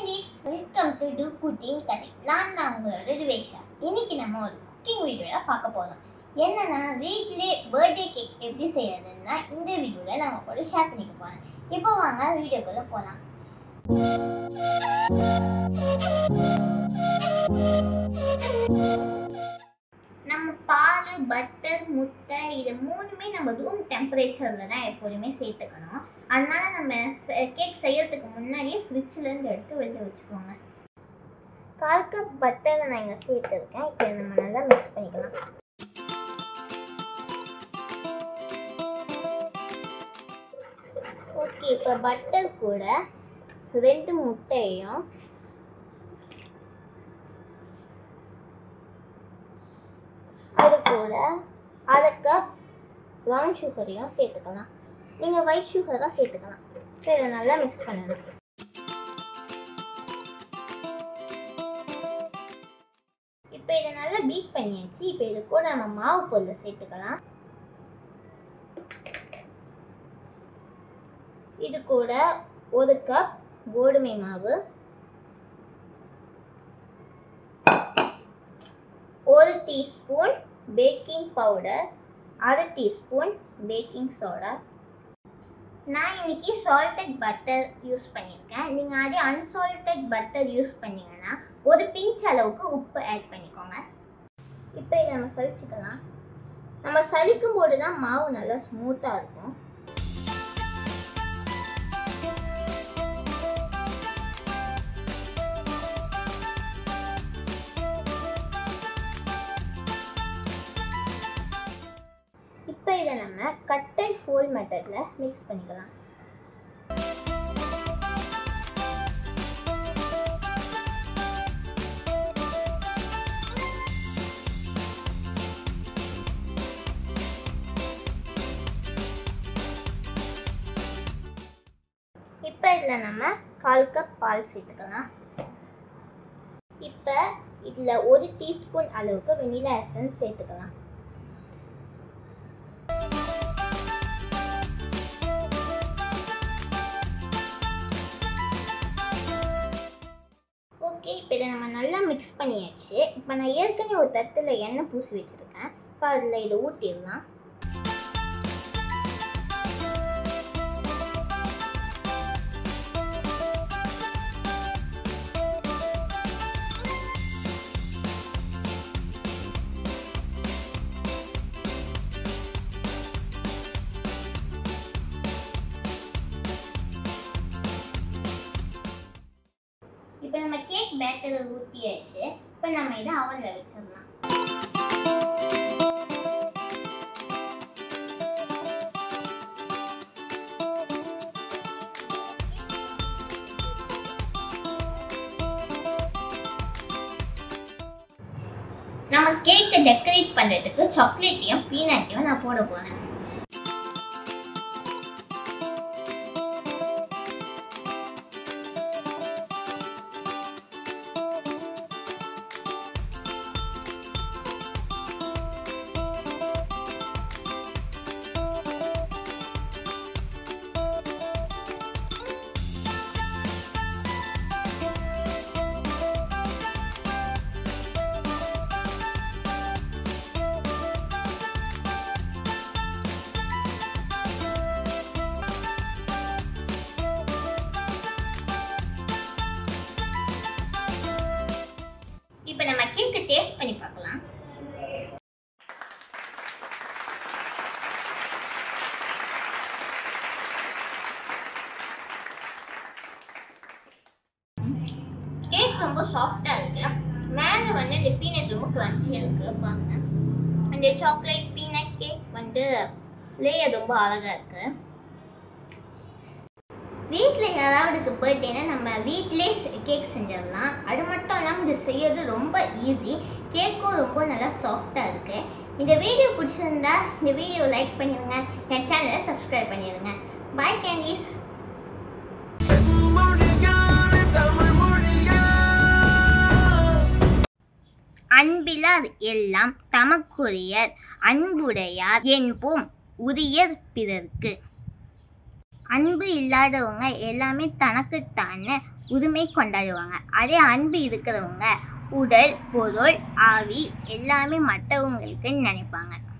candies, welcome to Do Cooking Cutting. நான் உங்களோட ரிவேஷா. இன்னைக்கு நம்ம ஒரு குக்கிங் வீடியோல பார்க்க போறோம். என்னன்னா வீட்லயே பர்த்டே கேக் எப்படி செய்யறதுன்னா இந்த வீடியோல நாம கூட ஷேர் பண்ணிக்க போறோம். இப்போ வாங்க வீடியோக்குள்ள போலாம். நம்ம பால், பட்டர், முட்டை இது மூணுமே நம்ம ரூம் டெம்பரேச்சர்ல தான் எப்போதுமே சேர்த்துக்கணும். அதனால நம்ம கேக் செய்யறதுக்கு முன்னாடியே ஃப்ரிட்ஜ்ல இருந்து எடுத்து வெளில வச்சுக்கோங்க. 1/4 கப் பட்டரை நான் இங்கே சேர்த்துருக்கேன். இப்போ நம்ம நல்லா மிக்ஸ் பண்ணிக்கலாம். ஓகே, இப்போ பட்டர் கூட 2 முட்டையும் அது கூட 1/2 கப் ப்ரௌன் சுகரையும் சேர்த்துக்கலாம். நீங்கள் ஒயிட் சுகர் தான் சேர்த்துக்கலாம். இதை நல்லா மிக்ஸ் பண்ணணும். இப்போ இதை நல்லா பீட் பண்ணியாச்சு. இப்போ இது கூட நம்ம மாவு பொருளை சேர்த்துக்கலாம். இது கூட 1 கப் கோதுமை மாவு, 1 teaspoon baking powder, 1/2 teaspoon baking soda. நான் இன்னைக்கு சால்டட் பட்டர் யூஸ் பண்ணியிருக்கேன். நீங்கள் அதே அன்சால்டட் பட்டர் யூஸ் பண்ணீங்கன்னா ஒரு பிஞ்ச் அளவுக்கு உப்பு ஆட் பண்ணிக்கோங்க. இப்போ இதை நம்ம சலிச்சுக்கலாம். நம்ம சலிக்கும் போது தான் மாவு நல்லா ஸ்மூத்தாக இருக்கும். இப்போ இதை நம்ம கட் அண்ட் ஃபோல்ட் மெத்தடில் மிக்ஸ் பண்ணிக்கலாம். இப்போ இதில் நம்ம 1/4 கப் பால் சேர்த்துக்கலாம். இப்போ இதில் 1 டீஸ்பூன் அளவுக்கு வெனிலா எசன்ஸ் சேர்த்துக்கலாம். ஓகே, இப்போ இதை நம்ம நல்லா மிக்ஸ் பண்ணியாச்சு. இப்போ நான் ஏற்கனவே ஒரு தட்டில் எண்ணெய் பூசி வச்சுருக்கேன். இப்போ அதில் இதை ஊற்றிடலாம். இப்போ நம்ம கேக் பேட்டரை ஊற்றியாச்சு. இப்போ நம்ம இதை அவனில் வச்சிடலாம். நம்ம கேக்கை டெக்கரேட் பண்ணுறதுக்கு சாக்லேட்டையும் பீனட்டையும் நான் போட போகிறேன். இப்போ நம்ம கேக்கை டேஸ்ட் பண்ணி பார்க்கலாம். கேக் ரொம்ப சாஃப்டா இருக்கு. மேலே வந்து இந்த பீனட் ரொம்ப கிரன்ச்சியா இருக்கு. பாருங்க, இந்த சாக்லேட் பீனட் கேக் வந்து லேயர் ரொம்ப அழகா இருக்கு. வீட்டில் யாராவது பர்த்டேனா நம்ம வீட்டிலே கேக் செஞ்சிடலாம். அது மட்டும் இல்லாமல் இது செய்யறது ரொம்ப ஈஸி. கேக்கும் ரொம்ப நல்லா சாஃப்டாக இருக்கு. இந்த வீடியோ பிடிச்சிருந்தா இந்த வீடியோ லைக் பண்ணிடுங்க. என் சேனலை சப்ஸ்கிரைப் பண்ணிடுங்க. பாய் கேண்டீஸ். அன்பிலார் எல்லாம் தமக்குரியர், அன்புடையார் என்போம் உரியர் பிறர்க்கு. அன்பு இல்லாதவங்க எல்லாமே தனக்குத்தானே உரிமை கொண்டாடுவாங்க. அதே அன்பு இருக்கிறவங்க உடல், பொருள், ஆவி எல்லாமே மற்றவங்களுக்கு நினைப்பாங்க.